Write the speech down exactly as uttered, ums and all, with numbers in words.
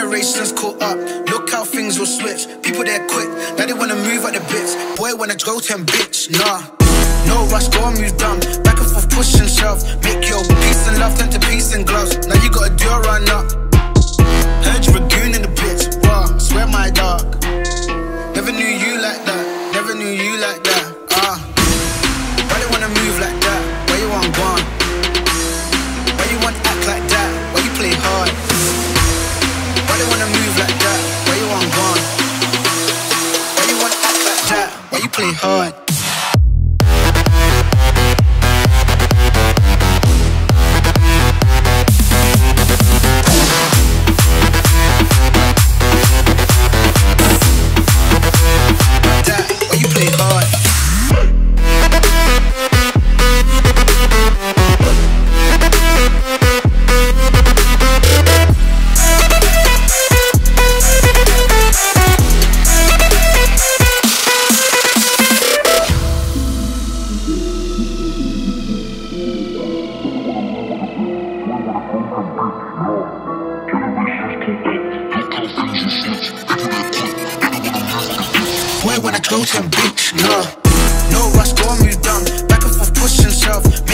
generations caught up. Look how things will switch. People there quick, now they wanna move at the bits. Boy wanna go to him, bitch, nah. No rush, go and move down. Back and forth, push and shove. Make your peace and love turn to peace and gloves. Now you gotta do a run up. Heard you a goon in the bitch, raw, swear my dog. Never knew you like that, never knew you like that, ah. Why they wanna move like that? Why you want gone? Why you want act like that? Why you play hard? Why they wanna move like that? Why you want gone? Why you want act like that? Why you play hard? Boy, when I go to him, bitch, nah. No rush, go and move down. Back and forth, push and shove.